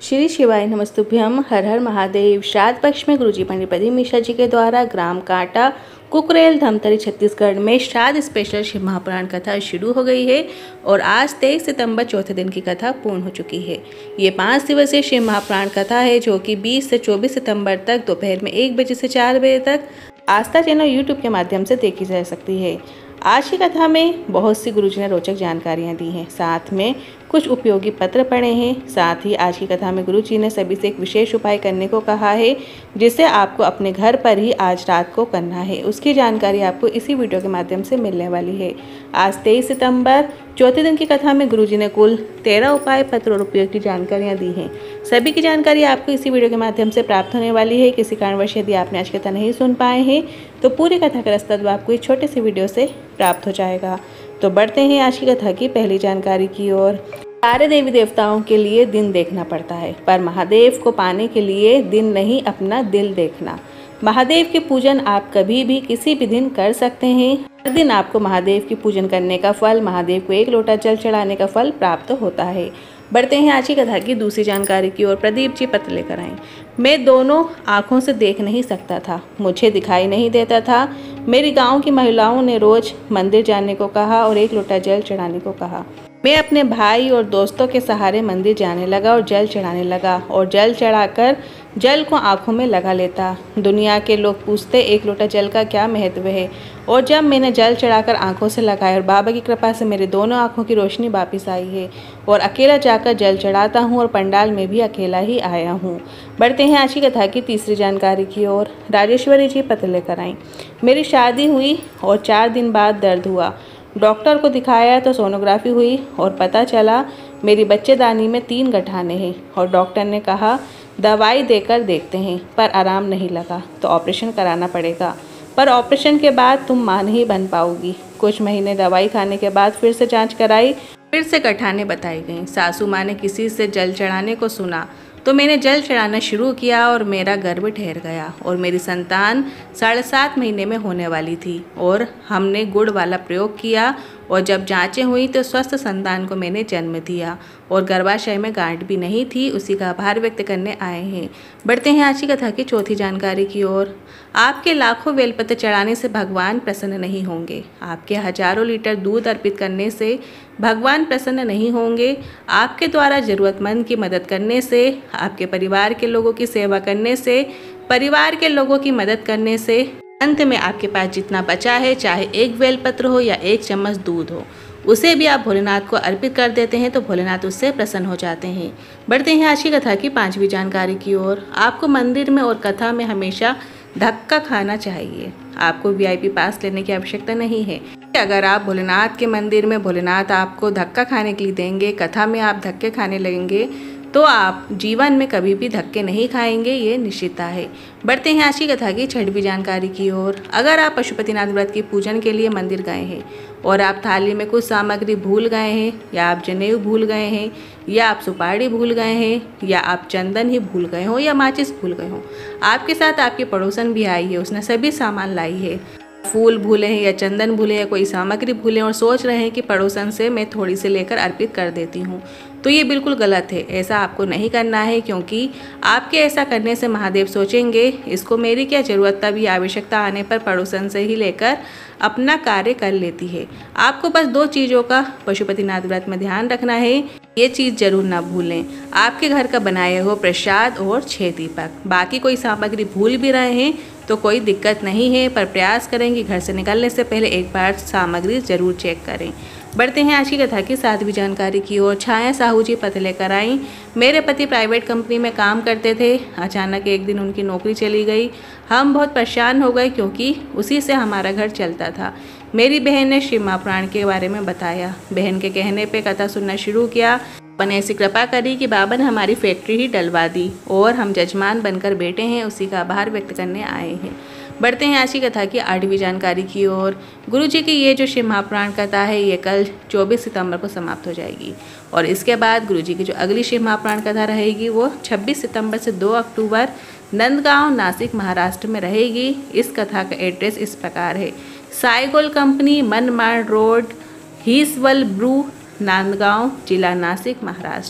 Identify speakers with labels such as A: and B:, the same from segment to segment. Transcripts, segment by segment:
A: श्री शिवाय नमस्तुभ्यम। हर हर महादेव। श्राद्ध पक्ष में गुरुजी पंडित प्रदीप मिश्रा जी के द्वारा ग्राम कांटा कुकरेल धमतरी छत्तीसगढ़ में श्राद्ध स्पेशल शिव महापुराण कथा शुरू हो गई है और आज 23 सितंबर चौथे दिन की कथा पूर्ण हो चुकी है। ये 5 दिवसीय शिव महापुराण कथा है जो कि 20 से 24 सितंबर तक दोपहर में 1 बजे से 4 बजे तक आस्था चैनल यूट्यूब के माध्यम से देखी जा सकती है। आज की कथा में बहुत सी गुरुजी ने रोचक जानकारियाँ दी हैं, साथ में कुछ उपयोगी पत्र पढ़े हैं। साथ ही आज की कथा में गुरुजी ने सभी से एक विशेष उपाय करने को कहा है जिसे आपको अपने घर पर ही आज रात को करना है। उसकी जानकारी आपको इसी वीडियो के माध्यम से मिलने वाली है। आज 23 सितंबर चौथे दिन की कथा में गुरुजी ने कुल 13 उपाय पत्र और उपयोग की जानकारियाँ दी हैं। सभी की जानकारी आपको इसी वीडियो के माध्यम से प्राप्त होने वाली है। किसी कारणवश यदि आपने आज की कथा नहीं सुन पाए हैं तो पूरी कथा का रास्ता आपको इस छोटे से वीडियो से प्राप्त हो जाएगा। तो बढ़ते हैं आज की कथा की पहली जानकारी की ओर। सारे देवी देवताओं के लिए दिन देखना पड़ता है, पर महादेव को पाने के लिए दिन नहीं, अपना दिल देखना। महादेव के पूजन आप कभी भी किसी भी दिन कर सकते हैं। हर दिन आपको महादेव की पूजन करने का फल, महादेव को 1 लोटा जल चढ़ाने का फल प्राप्त होता है। बढ़ते हैं आज की कथा की दूसरी जानकारी की ओर। प्रदीप जी पत्र लेकर आए। मैं दोनों आँखों से देख नहीं सकता था, मुझे दिखाई नहीं देता था। मेरी गांव की महिलाओं ने रोज मंदिर जाने को कहा और 1 लोटा जल चढ़ाने को कहा। मैं अपने भाई और दोस्तों के सहारे मंदिर जाने लगा और जल चढ़ाने लगा और जल चढ़ाकर जल को आंखों में लगा लेता। दुनिया के लोग पूछते 1 लोटा जल का क्या महत्व है, और जब मैंने जल चढ़ाकर आंखों से लगाया और बाबा की कृपा से मेरे दोनों आंखों की रोशनी वापस आई है और अकेला जाकर जल चढ़ाता हूँ और पंडाल में भी अकेला ही आया हूँ। बढ़ते हैं आज की कथा की तीसरी जानकारी की ओर। राजेश्वरी जी पत्र लेकर आई। मेरी शादी हुई और 4 दिन बाद दर्द हुआ। डॉक्टर को दिखाया तो सोनोग्राफी हुई और पता चला मेरी बच्चेदानी में 3 गठाने हैं और डॉक्टर ने कहा दवाई देकर देखते हैं, पर आराम नहीं लगा तो ऑपरेशन कराना पड़ेगा, पर ऑपरेशन के बाद तुम मां नहीं बन पाओगी। कुछ महीने दवाई खाने के बाद फिर से जांच कराई, फिर से गठाने बताई गई। सासू माँ ने किसी से जल चढ़ाने को सुना तो मैंने जल चढ़ाना शुरू किया और मेरा गर्भ ठहर गया और मेरी संतान 7.5 महीने में होने वाली थी और हमने गुड़ वाला प्रयोग किया और जब जांचें हुई तो स्वस्थ संतान को मैंने जन्म दिया और गर्भाशय में गांठ भी नहीं थी। उसी का आभार व्यक्त करने आए हैं। बढ़ते हैं आज की कथा की चौथी जानकारी की ओर। आपके लाखों बेलपत्र चढ़ाने से भगवान प्रसन्न नहीं होंगे। आपके हजारों लीटर दूध अर्पित करने से भगवान प्रसन्न नहीं होंगे। आपके द्वारा ज़रूरतमंद की मदद करने से, आपके परिवार के लोगों की सेवा करने से, परिवार के लोगों की मदद करने से अंत में आपके पास जितना बचा है, चाहे 1 बेलपत्र हो या 1 चम्मच दूध हो, उसे भी आप भोलेनाथ को अर्पित कर देते हैं तो भोलेनाथ उससे प्रसन्न हो जाते हैं। बढ़ते हैं आज की कथा की 5वीं जानकारी की ओर। आपको मंदिर में और कथा में हमेशा धक्का खाना चाहिए। आपको VIP पास लेने की आवश्यकता नहीं है। अगर आप भोलेनाथ के मंदिर में भोलेनाथ आपको धक्का खाने के लिए देंगे, कथा में आप धक्के खाने लगेंगे तो आप जीवन में कभी भी धक्के नहीं खाएंगे, ये निश्चितता है। बढ़ते हैं आज की कथा की 6वीं जानकारी की ओर। अगर आप पशुपतिनाथ व्रत की पूजन के लिए मंदिर गए हैं और आप थाली में कुछ सामग्री भूल गए हैं, या आप जनेऊ भूल गए हैं, या आप सुपारी भूल गए हैं, या आप चंदन ही भूल गए हो, या माचिस भूल गए हो, आपके साथ आपकी पड़ोसन भी आई है, उसने सभी सामान लाई है, फूल भूले हैं या चंदन भूले या कोई सामग्री भूले और सोच रहे हैं कि पड़ोसन से मैं थोड़ी सी लेकर अर्पित कर देती हूँ, तो ये बिल्कुल गलत है। ऐसा आपको नहीं करना है, क्योंकि आपके ऐसा करने से महादेव सोचेंगे इसको मेरी क्या ज़रूरत, तभी आवश्यकता आने पर पड़ोसन से ही लेकर अपना कार्य कर लेती है। आपको बस 2 चीज़ों का पशुपतिनाथ व्रत में ध्यान रखना है, ये चीज़ जरूर ना भूलें। आपके घर का बनाया हुआ प्रसाद और 6 दीपक। बाकी कोई सामग्री भूल भी रहे हैं तो कोई दिक्कत नहीं है, पर प्रयास करें कि घर से निकलने से पहले एक बार सामग्री जरूर चेक करें। बढ़ते हैं आज की कथा की 7वीं जानकारी की ओर। छाया साहू जी पत्र लेकर आई। मेरे पति प्राइवेट कंपनी में काम करते थे। अचानक एक दिन उनकी नौकरी चली गई। हम बहुत परेशान हो गए क्योंकि उसी से हमारा घर चलता था। मेरी बहन ने शिव महापुराण के बारे में बताया। बहन के कहने पे कथा सुनना शुरू किया। बाबा ने ऐसी कृपा करी कि बाबा ने हमारी फैक्ट्री ही डलवा दी और हम जजमान बनकर बैठे हैं, उसी का आभार व्यक्त करने आए हैं। बढ़ते हैं आज की कथा की 8वीं जानकारी की ओर। गुरुजी की ये जो शिव महापुराण कथा है ये कल 24 सितंबर को समाप्त हो जाएगी और इसके बाद गुरुजी की जो अगली शिव महापुराण कथा रहेगी वो 26 सितंबर से 2 अक्टूबर नंदगांव, नासिक, महाराष्ट्र में रहेगी। इस कथा का एड्रेस इस प्रकार है। साइगोल कंपनी, मनमाड रोड, हिसवल ब्रू, नांदगांव, जिला नासिक, महाराष्ट्र।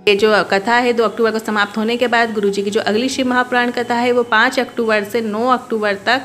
A: ये जो कथा है 2 अक्टूबर को समाप्त होने के बाद गुरुजी की जो अगली शिव महापुराण कथा है वो 5 अक्टूबर से 9 अक्टूबर तक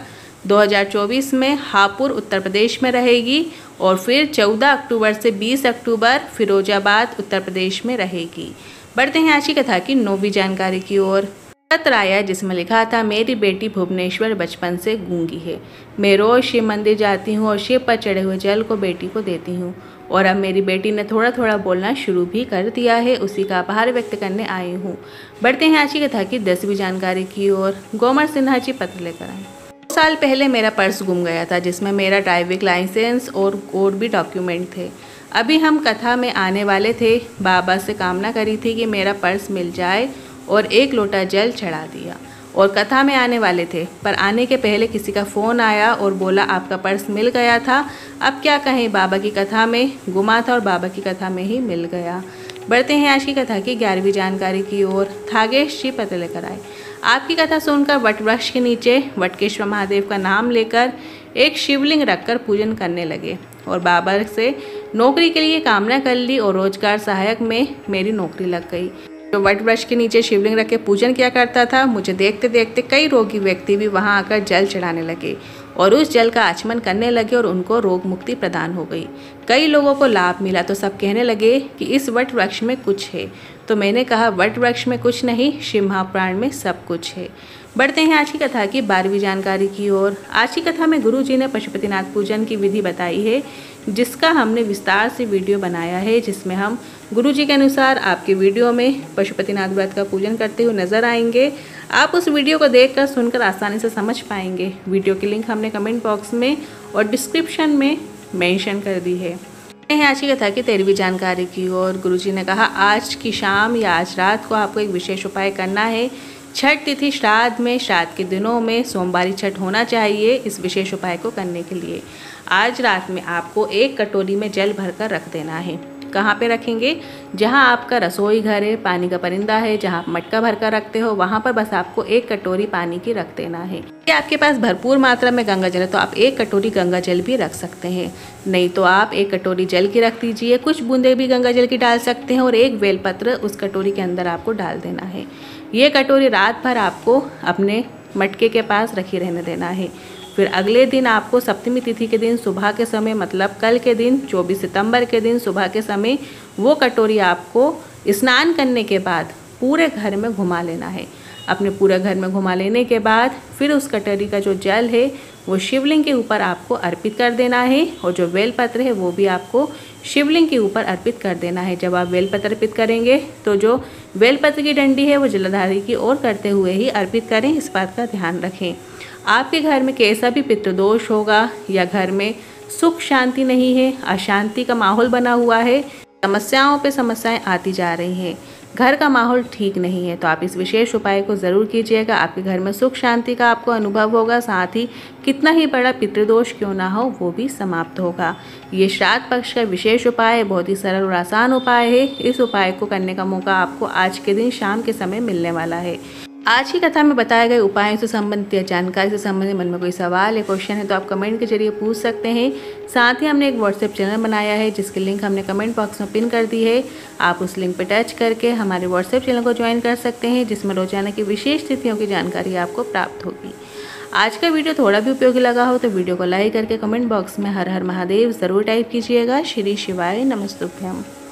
A: 2024 में हापुड़ उत्तर प्रदेश में रहेगी और फिर 14 अक्टूबर से 20 अक्टूबर फिरोजाबाद उत्तर प्रदेश में रहेगी। बढ़ते हैं आज की कथा की 9वीं जानकारी की ओर। पत्र आया जिसमें लिखा था, मेरी बेटी भुवनेश्वर बचपन से गूंगी है। मैं रोज शिव मंदिर जाती हूँ और शिव पर चढ़े हुए जल को बेटी को देती हूँ और अब मेरी बेटी ने थोड़ा थोड़ा बोलना शुरू भी कर दिया है। उसी का आभार व्यक्त करने आई हूँ। बढ़ते हैं आज की कथा की 10वीं जानकारी की ओर। गोमर सिन्हा जी पत्र लेकर आए। 2 साल पहले मेरा पर्स गुम गया था जिसमें मेरा ड्राइविंग लाइसेंस और कोड भी डॉक्यूमेंट थे। अभी हम कथा में आने वाले थे। बाबा से कामना करी थी कि मेरा पर्स मिल जाए और 1 लोटा जल चढ़ा दिया और कथा में आने वाले थे, पर आने के पहले किसी का फ़ोन आया और बोला आपका पर्स मिल गया था। अब क्या कहें, बाबा की कथा में गुमा था और बाबा की कथा में ही मिल गया। बढ़ते हैं आज की कथा की 11वीं जानकारी की ओर। थागेश जी पत्र लेकर आए। आपकी कथा सुनकर वट वृक्ष के नीचे वटकेश्वर महादेव का नाम लेकर एक शिवलिंग रखकर पूजन करने लगे और बाबा से नौकरी के लिए कामना कर ली और रोजगार सहायक में मेरी नौकरी लग गई। जो वट वृक्ष के नीचे शिवलिंग रख के पूजन किया करता था, मुझे देखते देखते कई रोगी व्यक्ति भी वहां आकर जल चढ़ाने लगे और उस जल का आचमन करने लगे और उनको रोग मुक्ति प्रदान हो गई। कई लोगों को लाभ मिला तो सब कहने लगे कि इस वट वृक्ष में कुछ है। तो मैंने कहा वट वृक्ष में कुछ नहीं, शिव महापुराण में सब कुछ है। बढ़ते हैं आज की कथा की 12वीं जानकारी की ओर। आज की कथा में गुरुजी ने पशुपतिनाथ पूजन की विधि बताई है जिसका हमने विस्तार से वीडियो बनाया है, जिसमें हम गुरुजी के अनुसार आपके वीडियो में पशुपतिनाथ व्रत का पूजन करते हुए नजर आएंगे। आप उस वीडियो को देखकर सुनकर आसानी से समझ पाएंगे। वीडियो की लिंक हमने कमेंट बॉक्स में और डिस्क्रिप्शन में मेंशन कर दी है। आज की कथा की 13वीं जानकारी की ओर। गुरुजी ने कहा आज की शाम या आज रात को आपको एक विशेष उपाय करना है। छठ तिथि श्राद्ध में, श्राद्ध के दिनों में सोमवारी छठ होना चाहिए। इस विशेष उपाय को करने के लिए आज रात में आपको 1 कटोरी में जल भरकर रख देना है। कहाँ पे रखेंगे? जहाँ आपका रसोई घर है, पानी का परिंदा है, जहाँ आप मटका भरकर रखते हो, वहाँ पर बस आपको 1 कटोरी पानी की रख देना है। कि आपके पास भरपूर मात्रा में गंगा जल है तो आप 1 कटोरी गंगा जल भी रख सकते हैं। नहीं तो आप 1 कटोरी जल की रख दीजिए, कुछ बूंदे भी गंगा जल की डाल सकते हैं और 1 बेलपत्र उस कटोरी के अंदर आपको डाल देना है। ये कटोरी रात भर आपको अपने मटके के पास रखी रहने देना है। फिर अगले दिन आपको सप्तमी तिथि के दिन सुबह के समय, मतलब कल के दिन 24 सितंबर के दिन सुबह के समय वो कटोरी आपको स्नान करने के बाद पूरे घर में घुमा लेना है। अपने पूरे घर में घुमा लेने के बाद फिर उस कटोरी का जो जल है वो शिवलिंग के ऊपर आपको अर्पित कर देना है और जो बेलपत्र है वो भी आपको शिवलिंग के ऊपर अर्पित कर देना है। जब आप बेलपत्र अर्पित करेंगे तो जो बेलपत्र की डंडी है वो जलधारी की ओर करते हुए ही अर्पित करें, इस बात का ध्यान रखें। आपके घर में कैसा भी पितृदोष होगा या घर में सुख शांति नहीं है, अशांति का माहौल बना हुआ है, समस्याओं पे समस्याएं आती जा रही हैं, घर का माहौल ठीक नहीं है, तो आप इस विशेष उपाय को ज़रूर कीजिएगा। आपके घर में सुख शांति का आपको अनुभव होगा, साथ ही कितना ही बड़ा पितृदोष क्यों ना हो वो भी समाप्त होगा। ये श्राद्ध पक्ष का विशेष उपाय है, बहुत ही सरल और आसान उपाय है। इस उपाय को करने का मौका आपको आज के दिन शाम के समय मिलने वाला है। आज की कथा में बताए गए उपायों से संबंधित या जानकारी से संबंधित मन में कोई सवाल या क्वेश्चन है तो आप कमेंट के जरिए पूछ सकते हैं। साथ ही हमने एक व्हाट्सएप चैनल बनाया है जिसकी लिंक हमने कमेंट बॉक्स में पिन कर दी है। आप उस लिंक पर टच करके हमारे व्हाट्सएप चैनल को ज्वाइन कर सकते हैं जिसमें रोजाना की विशेष तिथियों की जानकारी आपको प्राप्त होगी। आज का वीडियो थोड़ा भी उपयोगी लगा हो तो वीडियो को लाइक करके कमेंट बॉक्स में हर हर महादेव ज़रूर टाइप कीजिएगा। श्री शिवाय नमस्तुभ्यम।